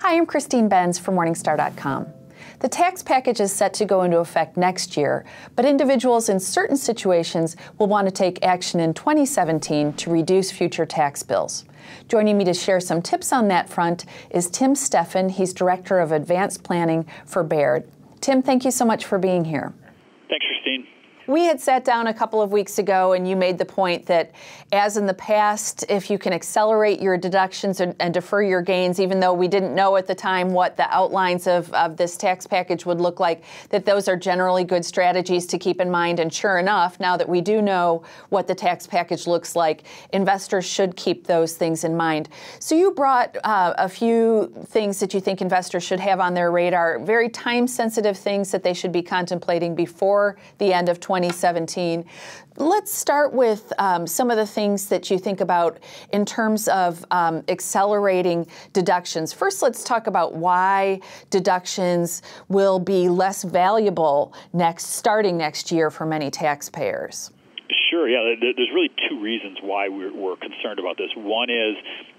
Hi, I'm Christine Benz from Morningstar.com. The tax package is set to go into effect next year, but individuals in certain situations will want to take action in 2017 to reduce future tax bills. Joining me to share some tips on that front is Tim Steffen. He's Director of Advanced Planning for Baird. Tim, thank you so much for being here. Thanks, Christine. We had sat down a couple of weeks ago and you made the point that, as in the past, if you can accelerate your deductions and defer your gains, even though we didn't know at the time what the outlines of this tax package would look like, that those are generally good strategies to keep in mind. And sure enough, now that we do know what the tax package looks like, investors should keep those things in mind. So you brought a few things that you think investors should have on their radar, very time-sensitive things that they should be contemplating before the end of 2017. Let's start with some of the things that you think about in terms of accelerating deductions. First, let's talk about why deductions will be less valuable starting next year for many taxpayers. Sure. Yeah, there's really two reasons why we're concerned about this. One is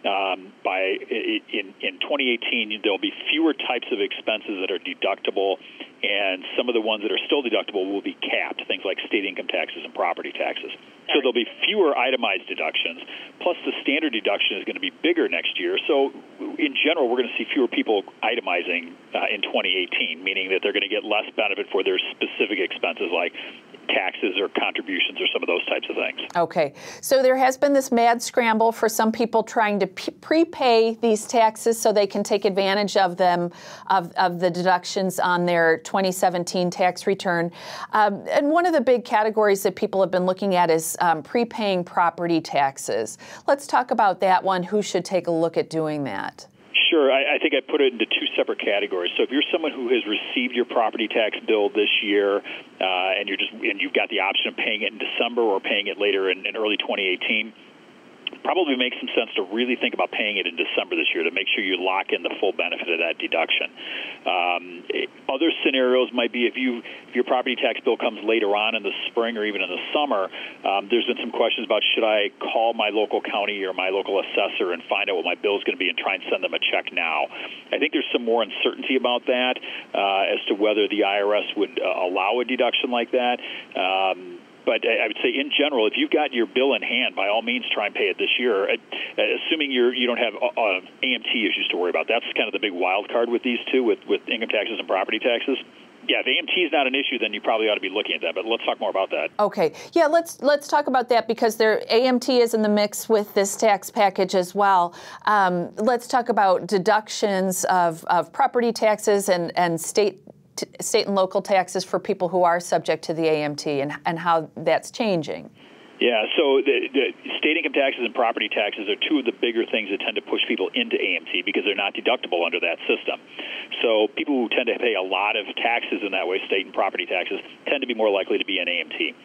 in 2018 there'll be fewer types of expenses that are deductible, and some of the ones that are still deductible will be capped, things like state income taxes and property taxes. So there'll be fewer itemized deductions, plus the standard deduction is going to be bigger next year. So in general, we're going to see fewer people itemizing in 2018, meaning that they're going to get less benefit for their specific expenses like taxes or contributions or some of those types of things. Okay. So there has been this mad scramble for some people trying to prepay these taxes so they can take advantage of them, of the deductions on their 2017 tax return. And one of the big categories that people have been looking at is prepaying property taxes. Let's talk about that one. Who should take a look at doing that? Sure. I think I put it into two separate categories. So if you're someone who has received your property tax bill this year, and you've got the option of paying it in December or paying it later in early 2018, probably makes some sense to really think about paying it in December this year to make sure you lock in the full benefit of that deduction. Other scenarios might be if your property tax bill comes later on in the spring or even in the summer. There's been some questions about, should I call my local county or my local assessor and find out what my bill is going to be and try and send them a check now. I think there's some more uncertainty about that as to whether the IRS would allow a deduction like that. But I would say, in general, if you've got your bill in hand, by all means, try and pay it this year, assuming you don't have AMT issues to worry about. That's kind of the big wild card with these two, with income taxes and property taxes. Yeah, if AMT is not an issue, then you probably ought to be looking at that. But let's talk more about that. Okay. Yeah, let's talk about that because AMT is in the mix with this tax package as well. Let's talk about deductions of property taxes and state and local taxes for people who are subject to the AMT and how that's changing. Yeah, so the state income taxes and property taxes are two of the bigger things that tend to push people into AMT because they're not deductible under that system. So people who tend to pay a lot of taxes in that way, state and property taxes, tend to be more likely to be in AMT.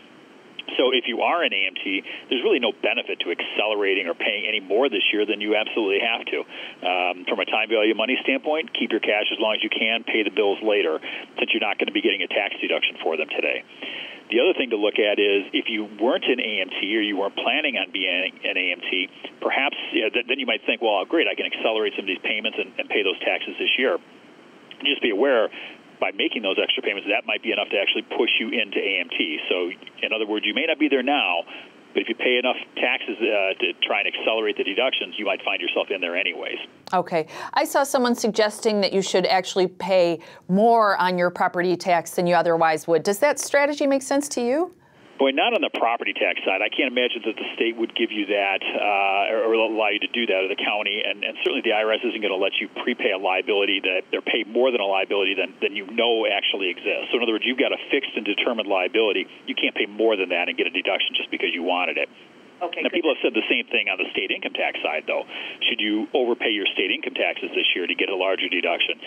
So if you are in AMT, there's really no benefit to accelerating or paying any more this year than you absolutely have to. From a time value of money standpoint, keep your cash as long as you can, pay the bills later, since you're not going to be getting a tax deduction for them today. The other thing to look at is if you weren't in AMT or you weren't planning on being in AMT, perhaps then you might think, well, great, I can accelerate some of these payments and pay those taxes this year. Just be aware, by making those extra payments, that might be enough to actually push you into AMT. So, in other words, you may not be there now, but if you pay enough taxes to try and accelerate the deductions, you might find yourself in there anyways. Okay. I saw someone suggesting that you should actually pay more on your property tax than you otherwise would. Does that strategy make sense to you? Boy, not on the property tax side. I can't imagine that the state would give you that or allow you to do that, or the county. And certainly the IRS isn't going to let you prepay a liability or pay more than a liability than you know actually exists. So in other words, you've got a fixed and determined liability. You can't pay more than that and get a deduction just because you wanted it. Okay. Now, people have said the same thing on the state income tax side, though. Should you overpay your state income taxes this year to get a larger deduction?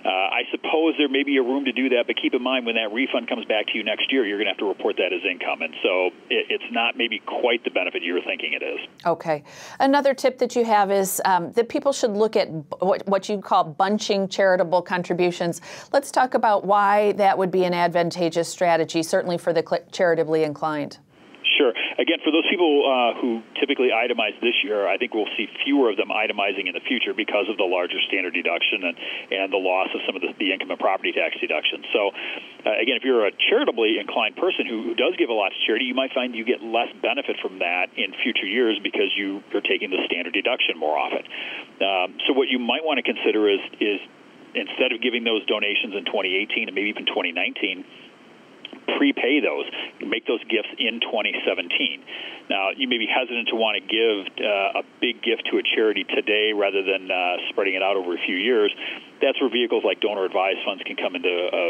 I suppose there may be a room to do that, but keep in mind when that refund comes back to you next year, you're going to have to report that as income. And so it's not maybe quite the benefit you were thinking it is. Okay. Another tip that you have is that people should look at what you call bunching charitable contributions. Let's talk about why that would be an advantageous strategy, certainly for the charitably inclined. Sure. Again, for those people who typically itemize this year, I think we'll see fewer of them itemizing in the future because of the larger standard deduction and the loss of some of the income and property tax deductions. So, again, if you're a charitably inclined person who does give a lot to charity, you might find you get less benefit from that in future years because you're taking the standard deduction more often. So what you might want to consider is instead of giving those donations in 2018 and maybe even 2019, prepay those, make those gifts in 2017. Now, you may be hesitant to want to give a big gift to a charity today rather than spreading it out over a few years. That's where vehicles like donor-advised funds can come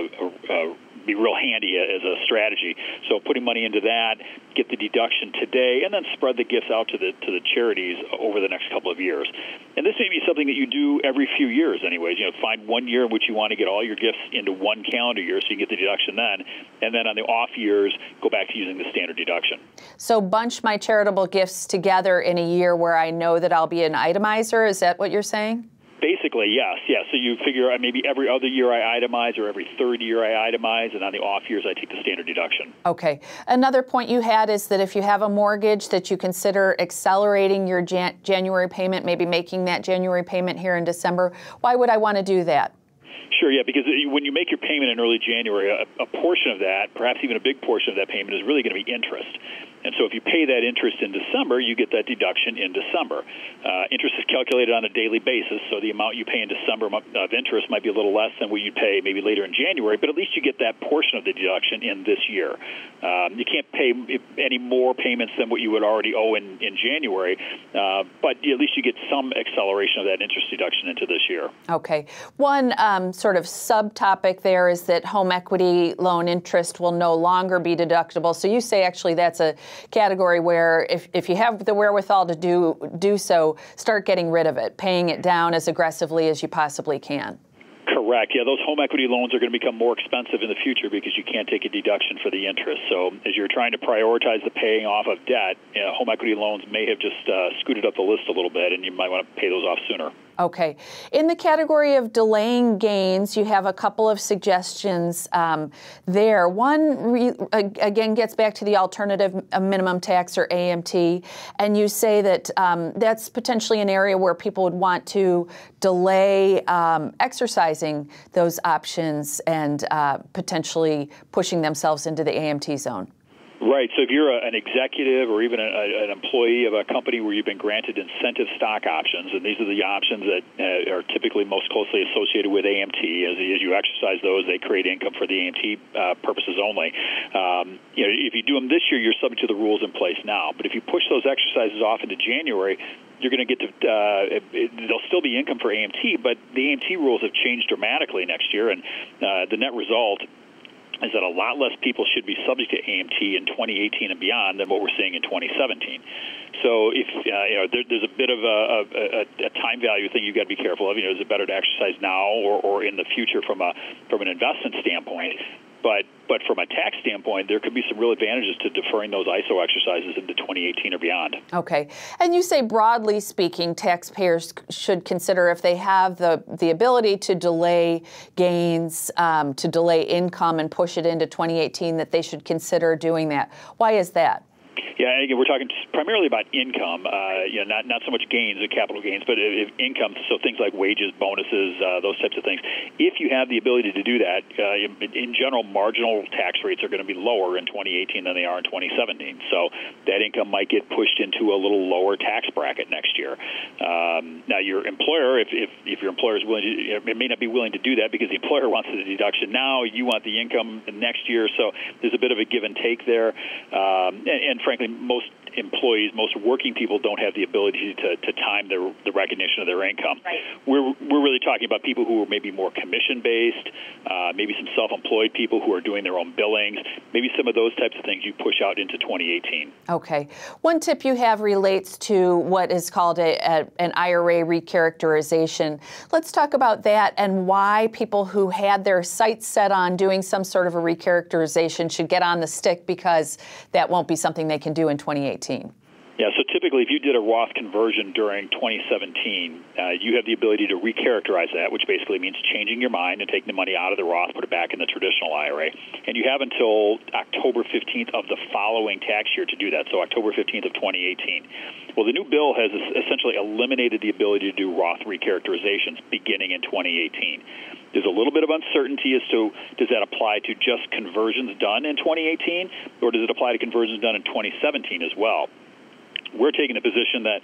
into be real handy as a strategy. So putting money into that, get the deduction today, and then spread the gifts out to the charities over the next couple of years. And this may be something that you do every few years anyways. Find 1 year in which you want to get all your gifts into one calendar year so you can get the deduction then, and then on the off years, go back to using the standard deduction. So bunch my charitable gifts together in a year where I know that I'll be an itemizer. Is that what you're saying? Basically, yes. So you figure maybe every other year I itemize or every third year I itemize, and on the off years I take the standard deduction. Okay. Another point you had is that if you have a mortgage, that you consider accelerating your January payment, maybe making that January payment here in December. Why would I want to do that? Sure, yeah, because when you make your payment in early January, a portion of that, perhaps even a big portion of that payment, is really going to be interest. And so if you pay that interest in December, you get that deduction in December. Interest is calculated on a daily basis, so the amount you pay in December of interest might be a little less than what you'd pay maybe later in January, but at least you get that portion of the deduction in this year. You can't pay any more payments than what you would already owe in January, but at least you get some acceleration of that interest deduction into this year. Okay. One sort of subtopic there is that home equity loan interest will no longer be deductible. So you say actually that's a category where if you have the wherewithal to do so, start getting rid of it, paying it down as aggressively as you possibly can. Correct. Yeah, those home equity loans are going to become more expensive in the future because you can't take a deduction for the interest. So as you're trying to prioritize the paying off of debt, home equity loans may have just scooted up the list a little bit, and you might want to pay those off sooner. Okay. In the category of delaying gains, you have a couple of suggestions there. One, again, gets back to the alternative minimum tax, or AMT, and you say that that's potentially an area where people would want to delay exercising those options and potentially pushing themselves into the AMT zone. Right. So if you're an executive or even an employee of a company where you've been granted incentive stock options, and these are the options that are typically most closely associated with AMT, as you exercise those, they create income for the AMT purposes only. If you do them this year, you're subject to the rules in place now. But if you push those exercises off into January, you're going to get to, there'll still be income for AMT, but the AMT rules have changed dramatically next year, and the net result is that a lot less people should be subject to AMT in 2018 and beyond than what we're seeing in 2017. So if there's a bit of a time value thing you've got to be careful of. Is it better to exercise now or in the future from an investment standpoint? But from a tax standpoint, there could be some real advantages to deferring those ISO exercises into 2018 or beyond. Okay. And you say, broadly speaking, taxpayers should consider, if they have the ability to delay gains, to delay income and push it into 2018, that they should consider doing that. Why is that? Yeah, again, we're talking primarily about income, not so much gains, capital gains, but income, so things like wages, bonuses, those types of things. If you have the ability to do that, in general, marginal tax rates are going to be lower in 2018 than they are in 2017. So that income might get pushed into a little lower tax bracket next year. Now, your employer, if your employer is willing to, it may not be willing to do that because the employer wants the deduction now, you want the income next year, so there's a bit of a give and take there. And frankly, most employees, most working people don't have the ability to time the recognition of their income. Right. We're really talking about people who are maybe more commission-based, maybe some self-employed people who are doing their own billings, maybe some of those types of things you push out into 2018. Okay. One tip you have relates to what is called an IRA recharacterization. Let's talk about that and why people who had their sights set on doing some sort of a recharacterization should get on the stick, because that won't be something they can do in 2018. Yeah, so typically if you did a Roth conversion during 2017, you have the ability to recharacterize that, which basically means changing your mind and taking the money out of the Roth, put it back in the traditional IRA. And you have until October 15th of the following tax year to do that, so October 15th of 2018. Well, the new bill has essentially eliminated the ability to do Roth recharacterizations beginning in 2018. There's a little bit of uncertainty as to does that apply to just conversions done in 2018, or does it apply to conversions done in 2017 as well? We're taking the position that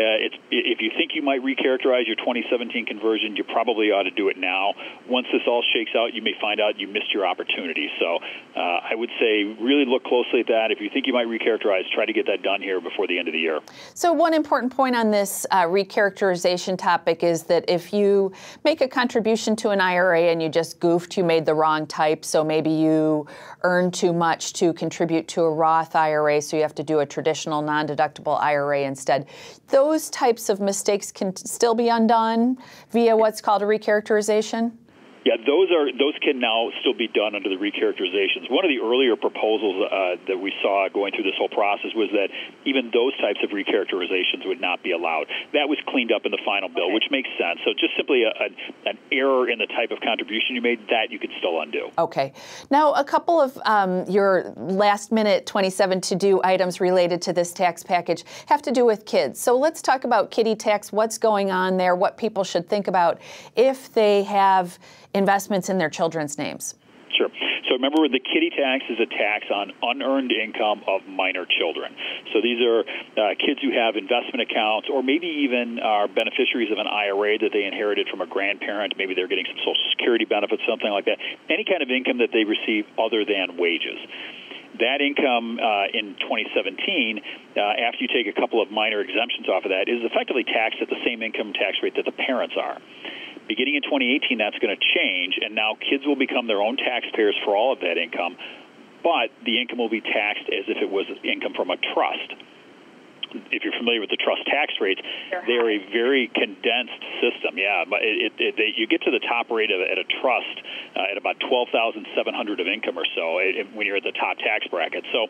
if you think you might recharacterize your 2017 conversion, you probably ought to do it now. Once this all shakes out, you may find out you missed your opportunity. So I would say really look closely at that. If you think you might recharacterize, try to get that done here before the end of the year. So one important point on this recharacterization topic is that if you make a contribution to an IRA and you just goofed, you made the wrong type, so maybe you earned too much to contribute to a Roth IRA, so you have to do a traditional non-deductible IRA instead. Those types of mistakes can still be undone via what's called a recharacterization? Yeah, those can now still be done under the recharacterizations. One of the earlier proposals that we saw going through this whole process was that even those types of recharacterizations would not be allowed. That was cleaned up in the final bill, which makes sense. So just simply an error in the type of contribution you made, that you can still undo. Okay. Now, a couple of your last-minute 27 to-do items related to this tax package have to do with kids. So let's talk about kiddie tax, what's going on there, what people should think about if they have investments in their children's names. Sure. So remember, the kiddie tax is a tax on unearned income of minor children. So these are kids who have investment accounts or maybe even are beneficiaries of an IRA that they inherited from a grandparent. Maybe they're getting some Social Security benefits, something like that. Any kind of income that they receive other than wages. That income in 2017, after you take a couple of minor exemptions off of that, is effectively taxed at the same income tax rate that the parents are. Beginning in 2018, that's going to change, and now kids will become their own taxpayers for all of that income, but the income will be taxed as if it was income from a trust. If you're familiar with the trust tax rates, they're a very condensed system. Yeah, but you get to the top rate at a trust at about $12,700 of income or so when you're at the top tax bracket. So,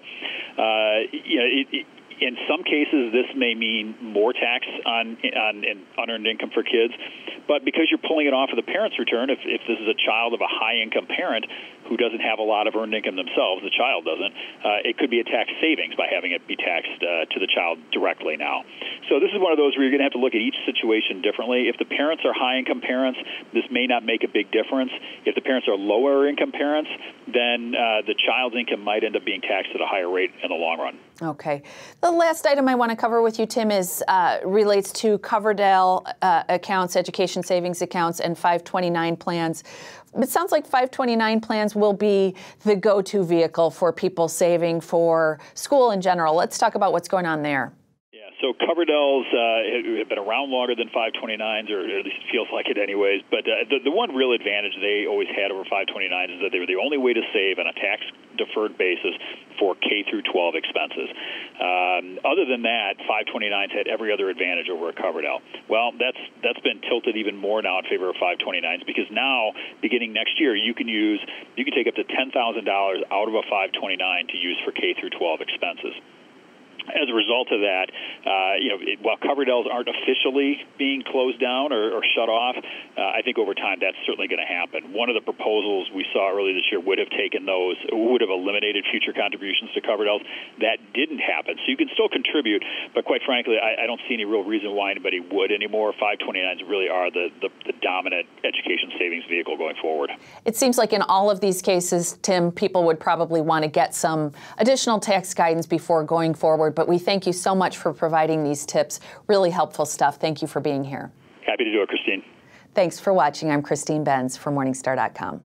in some cases, this may mean more tax on unearned income for kids, but because you're pulling it off of the parent's return, if this is a child of a high-income parent who doesn't have a lot of earned income themselves, the child doesn't, it could be a tax savings by having it be taxed to the child directly now. So this is one of those where you're going to have to look at each situation differently. If the parents are high-income parents, this may not make a big difference. If the parents are lower-income parents, then the child's income might end up being taxed at a higher rate in the long run. Okay. The last item I want to cover with you, Tim, is relates to Coverdell accounts, education savings accounts, and 529 plans. It sounds like 529 plans will be the go-to vehicle for people saving for school in general. Let's talk about what's going on there. So Coverdells have been around longer than 529s, or at least it feels like it anyways. But the one real advantage they always had over 529s is that they were the only way to save on a tax-deferred basis for K through 12 expenses. Other than that, 529s had every other advantage over a Coverdell. Well, that's been tilted even more now in favor of 529s because now, beginning next year, you can take up to $10,000 out of a 529 to use for K through 12 expenses. As a result of that, while Coverdells aren't officially being closed down or shut off, I think over time that's certainly going to happen. One of the proposals we saw earlier this year would have eliminated future contributions to Coverdells. That didn't happen. So you can still contribute, but quite frankly, I don't see any real reason why anybody would anymore. 529s really are the dominant education savings vehicle going forward. It seems like in all of these cases, Tim, people would probably want to get some additional tax guidance before going forward. But we thank you so much for providing these tips. Really helpful stuff. Thank you for being here. Happy to do it, Christine. Thanks for watching. I'm Christine Benz for Morningstar.com.